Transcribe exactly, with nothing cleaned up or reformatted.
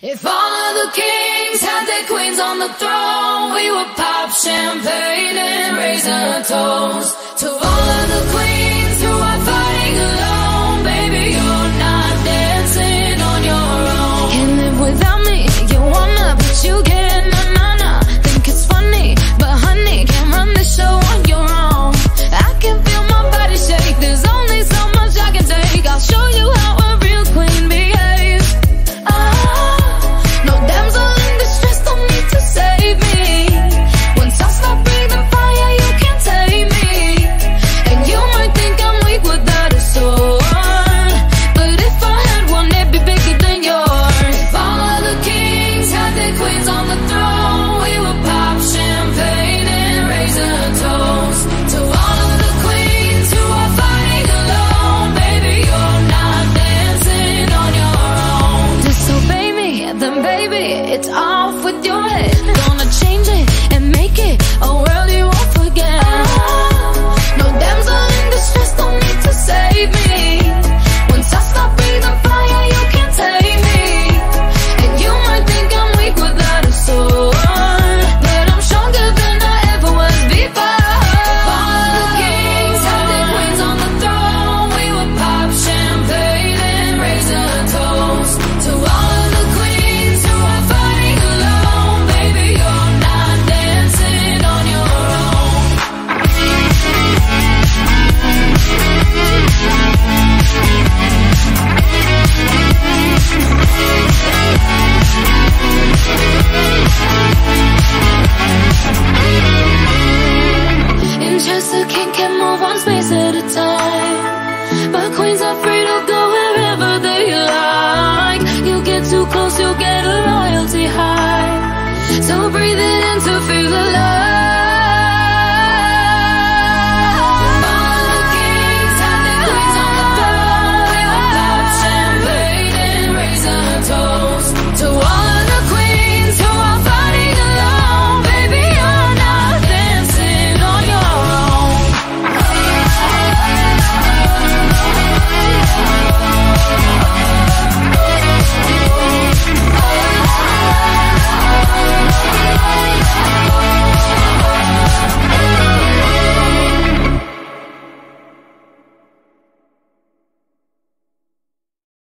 If all of the kings had their queens on the throne, we would pop champagne and raise a toast to all of the queens who are fighting alone. Baby, you're not dancing on your own. Can't live without me, you wanna, but you can't. Nah, nah, nah. Think it's funny, but honey, can't run the show on your own. I can feel my body shake, there's only so much I can take. I'll show you how a real queen behaves. Ah, no damsel in distress, don't need to save me. Once I stop breathing fire, you can't tame me. And you might think I'm weak without a sword, but if I had one, it'd be bigger than yours. If all of the kings had their queens on the throne, we would pop champagne and raise a toast to all of the queens who are fighting alone. Baby, you're not dancing on your own. Disobey me, then baby, it's off with your head. Gonna change it and make it a world you won't forget. No damsel in distress, don't need to save me. Once I stop breathing fire, you can't tame me. And you might think I'm weak without a sword, but I'm stronger than I ever was before. If all of the kings had their queens on the throne, we would pop champagne and raise a toast to all of the queens who are fighting alone. Baby, you're not dancing on your own. In chess, a king can move one space at a time, but queens are free to go wherever they like. You get too close, you'll get a royalty high. So breathe it in to feel alive.